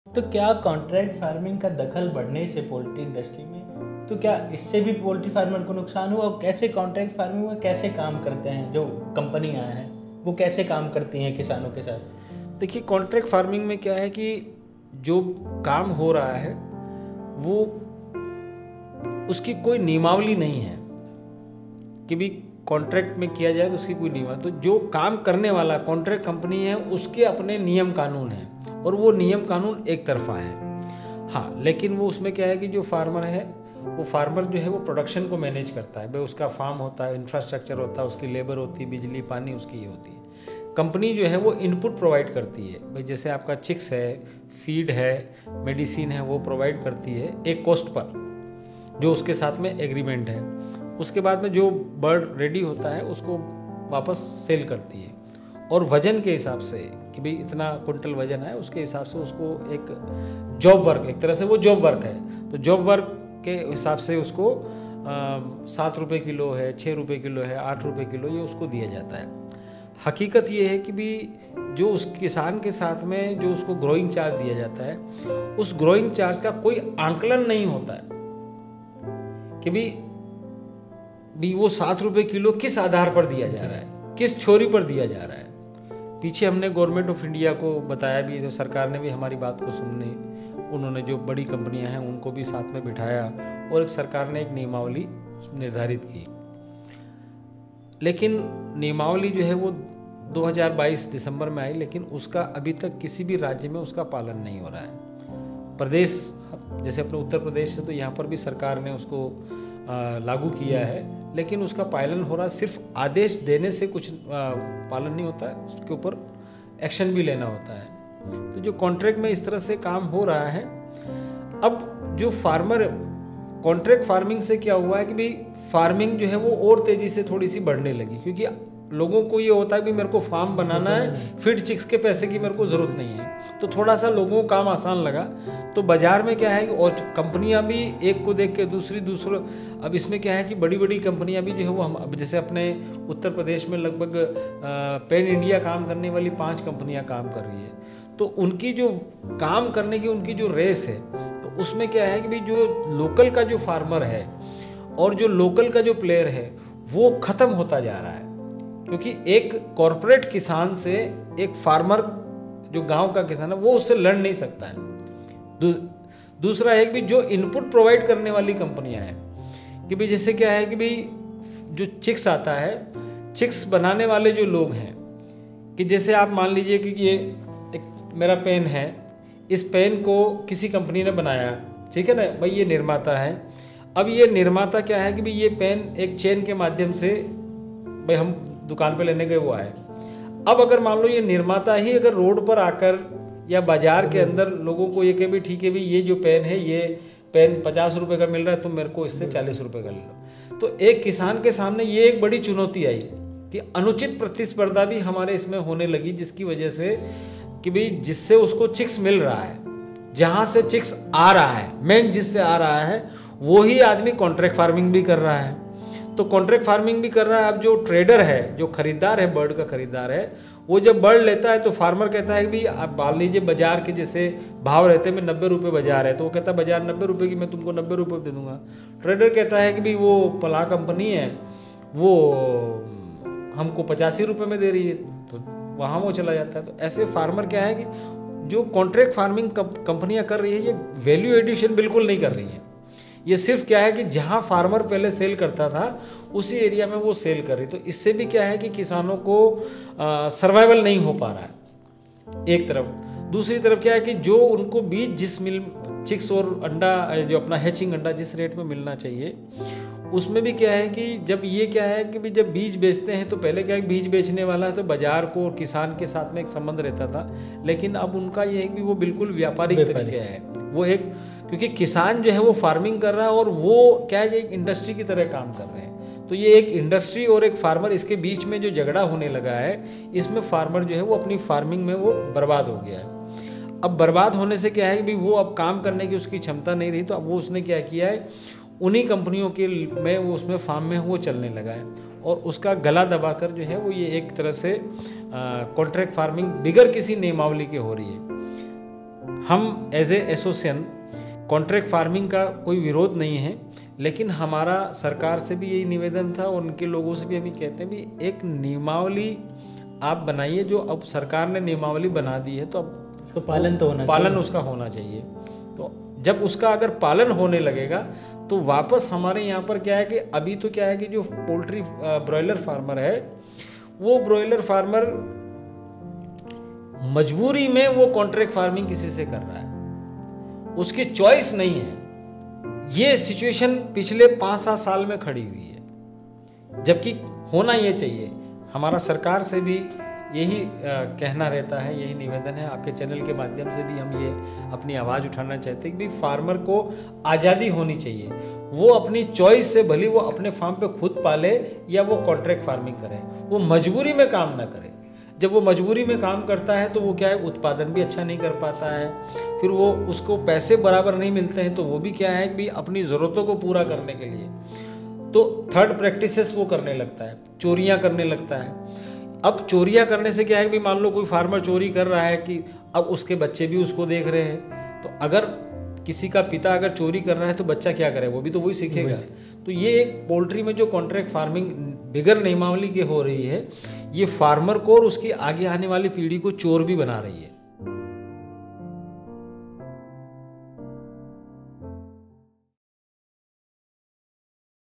तो क्या contract farming का दखल बढ़ने से पोल्ट्री इंडस्ट्री में, तो क्या इससे भी पोल्ट्री फार्मर को नुकसान हुआ? और कैसे कॉन्ट्रैक्ट फार्मिंग में कैसे काम करते हैं जो कंपनियां हैं, वो कैसे काम करती हैं किसानों के साथ? देखिए, कॉन्ट्रैक्ट फार्मिंग में क्या है कि जो काम हो रहा है वो उसकी कोई नियमावली नहीं है कि भी कॉन्ट्रैक्ट में किया जाए तो उसकी कोई नियम। तो जो काम करने वाला कॉन्ट्रैक्ट कंपनी है उसके अपने नियम कानून हैं और वो नियम कानून एक तरफा है। हाँ, लेकिन वो उसमें क्या है कि जो फार्मर है वो फार्मर जो है वो प्रोडक्शन को मैनेज करता है। भाई उसका फार्म होता है, इंफ्रास्ट्रक्चर होता है, उसकी लेबर होती है, बिजली पानी उसकी ये होती है। कंपनी जो है वो इनपुट प्रोवाइड करती है। भाई जैसे आपका चिक्स है, फीड है, मेडिसिन है, वो प्रोवाइड करती है एक कॉस्ट पर जो उसके साथ में एग्रीमेंट है। उसके बाद में जो बर्ड रेडी होता है उसको वापस सेल करती है और वजन के हिसाब से कि भाई इतना कुंटल वजन है उसके हिसाब से उसको एक जॉब वर्क, एक तरह से वो जॉब वर्क है, तो जॉब वर्क के हिसाब से उसको 7 रुपये किलो है, 6 रुपये किलो है, 8 रुपये किलो ये उसको दिया जाता है। हकीकत ये है कि भी जो उस किसान के साथ में जो उसको ग्रोइंग चार्ज दिया जाता है उस ग्रोइंग चार्ज का कोई आंकलन नहीं होता है कि भी वो 7 रुपये किलो किस आधार पर दिया जा रहा है, किस छोरी पर दिया जा रहा है। पीछे हमने गवर्नमेंट ऑफ इंडिया को बताया भी, तो सरकार ने भी हमारी बात को सुनने, उन्होंने जो बड़ी कंपनियां हैं उनको भी साथ में बिठाया और एक सरकार ने एक नियमावली निर्धारित की। लेकिन नियमावली जो है वो 2022 दिसंबर में आई, लेकिन उसका अभी तक किसी भी राज्य में उसका पालन नहीं हो रहा है। प्रदेश जैसे अपने उत्तर प्रदेश है तो यहाँ पर भी सरकार ने उसको लागू किया है, लेकिन उसका पालन हो रहा, सिर्फ आदेश देने से कुछ पालन नहीं होता है, उसके ऊपर एक्शन भी लेना होता है। तो जो कॉन्ट्रैक्ट में इस तरह से काम हो रहा है। अब जो फार्मर, कॉन्ट्रैक्ट फार्मिंग से क्या हुआ है कि भाई फार्मिंग जो है वो और तेज़ी से थोड़ी सी बढ़ने लगी, क्योंकि लोगों को ये होता है कि मेरे को फार्म बनाना है, फीड चिक्स के पैसे की मेरे को ज़रूरत नहीं है, तो थोड़ा सा लोगों को काम आसान लगा। तो बाज़ार में क्या है कि और कंपनियां भी एक को देख के दूसरा, अब इसमें क्या है कि बड़ी बड़ी कंपनियां भी जो है वो हम अब जैसे अपने उत्तर प्रदेश में लगभग पैन इंडिया काम करने वाली 5 कंपनियां काम कर रही है। तो उनकी जो काम करने की उनकी जो रेस है, तो उसमें क्या है कि भाई जो लोकल का जो फार्मर है और जो लोकल का जो प्लेयर है वो ख़त्म होता जा रहा है, क्योंकि एक कॉरपोरेट किसान से एक फार्मर जो गांव का किसान है वो उससे लड़ नहीं सकता है। दूसरा एक भी जो इनपुट प्रोवाइड करने वाली कंपनियां हैं कि भाई जैसे क्या है कि भाई जो चिक्स आता है, चिक्स बनाने वाले जो लोग हैं कि जैसे आप मान लीजिए कि ये एक मेरा पेन है, इस पेन को किसी कंपनी ने बनाया, ठीक है ना भाई, ये निर्माता है। अब ये निर्माता क्या है कि भाई ये पेन एक चेन के माध्यम से भाई हम दुकान पे लेने गए वो आए। अब अगर मान लो ये निर्माता ही अगर रोड पर आकर या बाजार के अंदर लोगों को ये कहे भी ठीक है भाई ये जो पेन है ये पेन 50 रुपये का मिल रहा है, तुम मेरे को इससे 40 रुपये का ले लो। तो एक किसान के सामने ये एक बड़ी चुनौती आई कि अनुचित प्रतिस्पर्धा भी हमारे इसमें होने लगी, जिसकी वजह से कि भाई जिससे उसको चिक्स मिल रहा है, जहाँ से चिक्स आ रहा है, मेन जिससे आ रहा है वो ही आदमी कॉन्ट्रैक्ट फार्मिंग भी कर रहा है। तो कॉन्ट्रैक्ट फार्मिंग भी कर रहा है। अब जो ट्रेडर है, जो खरीदार है, बर्ड का खरीदार है, वो जब बर्ड लेता है तो फार्मर कहता है कि भाई आप मान लीजिए बाजार के जैसे भाव रहते हैं, मैं 90 रुपये बाजार है, तो वो कहता है बाजार 90 रुपये की मैं तुमको 90 रुपये दे दूंगा। ट्रेडर कहता है कि भाई वो फलां कंपनी है वो हमको 85 रुपये में दे रही है, तो वहाँ वो चला जाता है। तो ऐसे फार्मर क्या है कि जो कॉन्ट्रैक्ट फार्मिंग कंपनियाँ कर रही है ये वैल्यू एडिशन बिल्कुल नहीं कर रही है। ये सिर्फ क्या है कि जहाँ फार्मर पहले सेल करता था उसी एरिया में वो सेल कर रही। तो इससे भी क्या है कि किसानों को सर्वाइवल नहीं हो पा रहा है एक तरफ। दूसरी तरफ क्या है कि जो उनको बीज जिस मिल चिक्स और अंडा जो अपना हैचिंग अंडा जिस रेट में मिलना चाहिए, उसमें भी क्या है कि जब ये क्या है कि भी जब बीज बेचते हैं तो पहले क्या है बीज बेचने वाला है तो बाजार को और किसान के साथ में एक संबंध रहता था, लेकिन अब उनका ये है कि वो बिल्कुल व्यापारिक तरीका है। वो एक क्योंकि किसान जो है वो फार्मिंग कर रहा है और वो क्या है एक इंडस्ट्री की तरह काम कर रहे हैं। तो ये एक इंडस्ट्री और एक फार्मर, इसके बीच में जो झगड़ा होने लगा है, इसमें फार्मर जो है वो अपनी फार्मिंग में वो बर्बाद हो गया है। अब बर्बाद होने से क्या है कि भाई वो अब काम करने की उसकी क्षमता नहीं रही, तो अब वो उसने क्या किया है, उन्हीं कंपनियों के में वो उसमें फार्म में वो चलने लगा है और उसका गला दबाकर जो है वो ये एक तरह से कॉन्ट्रैक्ट फार्मिंग बिगर किसी नियमावली के हो रही है। हम as a association contract farming का कोई विरोध नहीं है, लेकिन हमारा सरकार से भी यही निवेदन था और उनके लोगों से भी हम कहते हैं भी एक नियमावली आप बनाइए। जो अब सरकार ने नियमावली बना दी है तो अब उसको पालन उसका होना चाहिए। तो जब उसका अगर पालन होने लगेगा तो वापस हमारे यहाँ पर क्या है कि अभी तो क्या है कि जो पोल्ट्री ब्रॉयलर फार्मर है वो ब्रॉयलर फार्मर मजबूरी में वो कॉन्ट्रैक्ट फार्मिंग किसी से कर रहा है, उसकी चॉइस नहीं है। ये सिचुएशन पिछले 5-7 साल में खड़ी हुई है, जबकि होना ये चाहिए। हमारा सरकार से भी यही कहना रहता है, यही निवेदन है, आपके चैनल के माध्यम से भी हम ये अपनी आवाज़ उठाना चाहते हैं कि भाई फार्मर को आज़ादी होनी चाहिए। वो अपनी चॉइस से भली वो अपने फार्म पे खुद पाले या वो कॉन्ट्रैक्ट फार्मिंग करे, वो मजबूरी में काम ना करे। जब वो मजबूरी में काम करता है तो वो क्या है, उत्पादन भी अच्छा नहीं कर पाता है, फिर वो उसको पैसे बराबर नहीं मिलते हैं, तो वो भी क्या है कि अपनी ज़रूरतों को पूरा करने के लिए तो थर्ड प्रैक्टिसेस वो करने लगता है, चोरियां करने लगता है। अब चोरियां करने से क्या है कि मान लो कोई फार्मर चोरी कर रहा है कि अब उसके बच्चे भी उसको देख रहे हैं, तो अगर किसी का पिता अगर चोरी कर रहा है तो बच्चा क्या करे, वो भी तो वही सीखेगा। तो ये एक पोल्ट्री में जो कॉन्ट्रैक्ट फार्मिंग बिगर नियमावली के हो रही है, ये फार्मर को और उसकी आगे आने वाली पीढ़ी को चोर भी बना रही है।